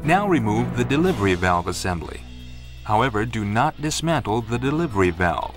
Now remove the delivery valve assembly. However, do not dismantle the delivery valve.